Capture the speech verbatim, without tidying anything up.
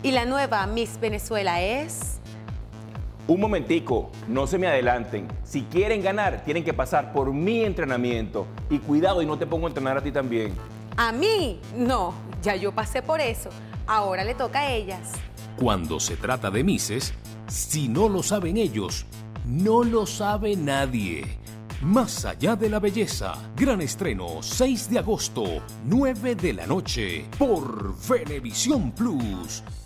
Y la nueva Miss Venezuela es... Un momentico, no se me adelanten. Si quieren ganar, tienen que pasar por mi entrenamiento. Y cuidado y no te pongo a entrenar a ti también. ¿A mí? No, ya yo pasé por eso. Ahora le toca a ellas. Cuando se trata de Misses, si no lo saben ellos, no lo sabe nadie. Más allá de la belleza, gran estreno seis de agosto, nueve de la noche, por Venevisión Plus.